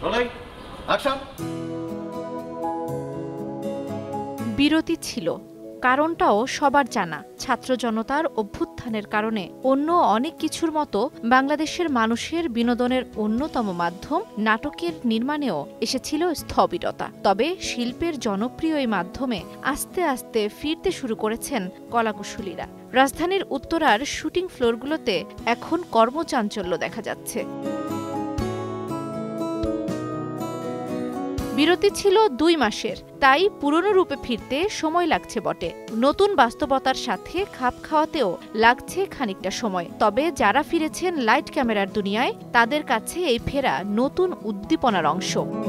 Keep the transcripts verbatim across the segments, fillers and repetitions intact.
বিরতি ছিল, কারণটাও সবার জানা। ছাত্র জনতার অভ্যুত্থানের কারণে অন্য অনেক কিছুর মতো বাংলাদেশের মানুষের বিনোদনের অন্যতম মাধ্যম নাটকের নির্মাণেও এসেছিল স্থবিরতা। তবে শিল্পের জনপ্রিয় এই মাধ্যমে আস্তে আস্তে ফিরতে শুরু করেছেন কলাকুশলীরা। রাজধানীর উত্তরার শুটিং ফ্লোরগুলোতে এখন কর্মচাঞ্চল্য দেখা যাচ্ছে। বিরতি ছিল দুই মাসের, তাই পুরনো রূপে ফিরতে সময় লাগছে বটে। নতুন বাস্তবতার সাথে খাপ খাওয়াতেও লাগছে খানিকটা সময়। তবে যারা ফিরেছেন লাইট ক্যামেরার দুনিয়ায়, তাদের কাছে এই ফেরা নতুন উদ্দীপনার অংশ।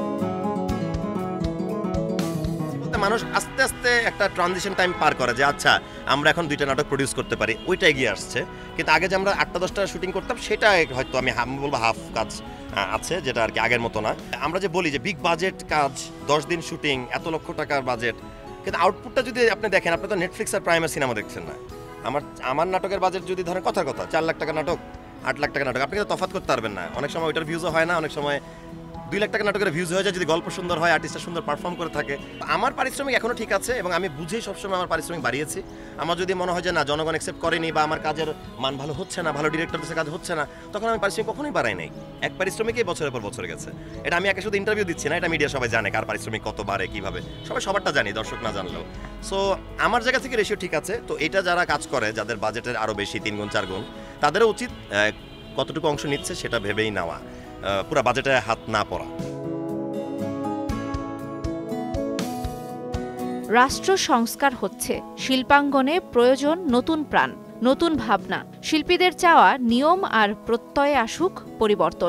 মানুষ আস্তে আস্তে একটা ট্রানজিশন টাইম পার করে যে আচ্ছা আমরা এখন দুইটা নাটক প্রডিউস করতে পারি, ওইটা এগিয়ে আসছে। কিন্তু আগে যে আমরা আটটা দশটা শুটিং করতাম, সেটা হয়তো আমি বলবো হাফ কাজ আছে, যেটা আর কি আগের মতো না। আমরা যে বলি যে বিগ বাজেট কাজ, দশ দিন শুটিং, এত লক্ষ টাকার বাজেট, কিন্তু আউটপুটটা যদি আপনি দেখেন, আপনি তো নেটফ্লিক্স আর প্রাইমের সিনেমা দেখছেন না। আমার আমার নাটকের বাজেট যদি ধরেন কথার কথা চার লাখ টাকা নাটক, আট লাখ টাকা নাটক, আপনি কিন্তু তফাৎ করতে পারবেন না। অনেক সময় ওইটার ভিউজও হয় না, অনেক সময় দুই লাখ টাকা নাটকের ভিউজ হয়ে যায় যদি গল্প সুন্দর হয়, আর্টিস্টরা সুন্দর পারফর্ম করে থাকে। আমার পারিশ্রমিক এখনও ঠিক আছে এবং আমি বুঝেই সবসময় আমার পারিশ্রমিক বাড়িয়েছি। আমার যদি মনে হয় যে না জনগণ অ্যাকসেপ্ট করেনি বা আমার কাজের মান ভালো হচ্ছে না, ভালো ডিরেক্টরদের কাজ হচ্ছে না, তখন আমি পারিশ্রমিক কখনোই বাড়াই নাই। এক পারিশ্রমিকই বছরের পর বছর গেছে। এটা আমি একে শুধু ইন্টারভিউ দিচ্ছি না, এটা মিডিয়া সবাই জানে কার পারিশ্রমিক কত বাড়ে কীভাবে, সবাই সবারটা জানি, দর্শক না জানলেও। সো আমার জায়গা থেকে রেশিও ঠিক আছে। তো এটা যারা কাজ করে, যাদের বাজেটের আরও বেশি, তিন গুণ চার গুণ, তাদেরও উচিত কতটুকু অংশ নিচ্ছে সেটা ভেবেই নেওয়া, পুরো বাজেটে হাত না পড়া। রাষ্ট্র সংস্কার হচ্ছে, শিল্পাঙ্গনে প্রয়োজন নতুন প্রাণ, নতুন ভাবনা। শিল্পীদের চাওয়া নিয়ম আর প্রত্যয়ে আসুক পরিবর্তন।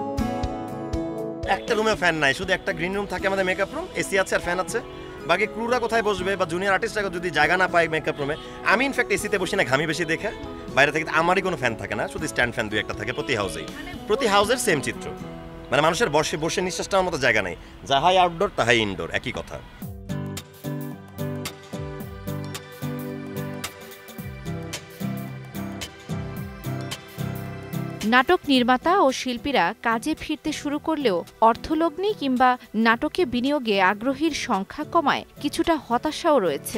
একটা রুমে ফ্যান নাই, শুধু একটা গ্রিন রুম থাকে আমাদের, মেকআপ রুম, এসি আছে আর ফ্যান আছে। বাকি ক্রুরা কোথায় বসবে বা জুনিয়র আর্টিস্টরা যদি জায়গা না পায় মেকআপ রুমে, আমি ইনফ্যাক্ট এসিতে বসি না, ঘামি বেশি দেখে। বাইরে থেকে আমারই কোনো ফ্যান থাকে না, শুধু স্ট্যান্ড ফ্যান দুই একটা থাকে প্রতি হাউসেই। প্রতি হাউসের সেম চিত্র, মানে মানুষের বসে বসে নিঃশ্বাস নেওয়ার মতো জায়গা নেই। যাহাই আউটডোর তাহাই ইনডোর, একই কথা। নাটক নির্মাতা ও শিল্পীরা কাজে ফিরতে শুরু করলেও অর্থলগ্নি কিংবা নাটকে বিনিয়োগে আগ্রহীর সংখ্যা কমায় কিছুটা হতাশাও রয়েছে।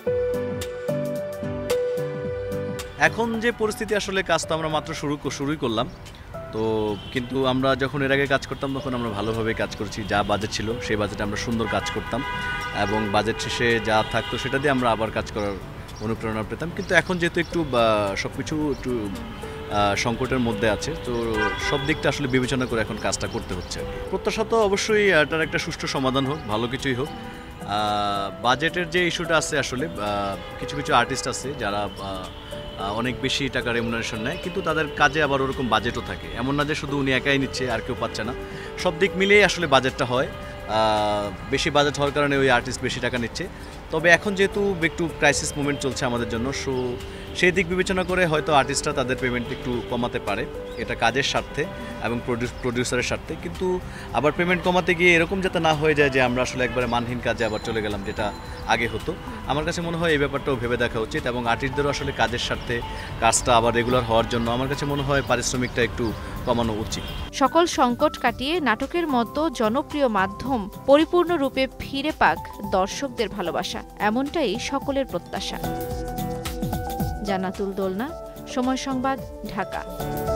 এখন যে পরিস্থিতি, আসলে কাজ তো আমরা মাত্র শুরু শুরুই করলাম তো, কিন্তু আমরা যখন এর আগে কাজ করতাম তখন আমরা ভালোভাবে কাজ করেছি। যা বাজেট ছিল সেই বাজেটে আমরা সুন্দর কাজ করতাম এবং বাজেট শেষে যা থাকতো সেটা দিয়ে আমরা আবার কাজ করার অনুপ্রেরণা পেতাম। কিন্তু এখন যেহেতু একটু সব কিছু একটু সংকটের মধ্যে আছে, তো সব দিকটা আসলে বিবেচনা করে এখন কাজটা করতে হচ্ছে। প্রত্যাশা তো অবশ্যই এটার একটা সুষ্ঠু সমাধান হোক, ভালো কিছুই হোক। বাজেটের যে ইস্যুটা আছে, আসলে কিছু কিছু আর্টিস্ট আছে যারা অনেক বেশি টাকা রেমুনারেশন নেয়, কিন্তু তাদের কাজে আবার ওরকম বাজেটও থাকে। এমন না যে শুধু উনি একাই নিচ্ছে আর কেউ পাচ্ছে না, সব দিক মিলিয়েই আসলে বাজেটটা হয়। বেশি বাজেট হওয়ার কারণে ওই আর্টিস্ট বেশি টাকা নিচ্ছে। তবে এখন যেহেতু একটু ক্রাইসিস মুভমেন্ট চলছে আমাদের জন্য, সো সেই দিক বিবেচনা করে হয়তো আর্টিস্টরা তাদের পেমেন্ট একটু কমাতে পারে, এটা কাজের স্বার্থে এবং প্রডিউসারের স্বার্থে। কিন্তু আবার পেমেন্ট কমাতে গিয়ে এরকম যাতে না হয়ে যায় যে আমরা আসলে একবারে মানহীন কাজে আবার চলে গেলাম, যেটা আগে হতো। আমার কাছে মনে হয় এই ব্যাপারটাও ভেবে দেখা উচিত এবং আর্টিস্টদেরও আসলে কাজের স্বার্থে কাজটা আবার রেগুলার হওয়ার জন্য আমার কাছে মনে হয় পারিশ্রমিকটা একটু কমানো উচিত। সকল সংকট কাটিয়ে নাটকের মতো জনপ্রিয় মাধ্যম পরিপূর্ণরূপে ফিরে পাক দর্শকদের ভালোবাসা, এমনটাই সকলের প্রত্যাশা। জান্নাতুল দোলনা, সময় সংবাদ, ঢাকা।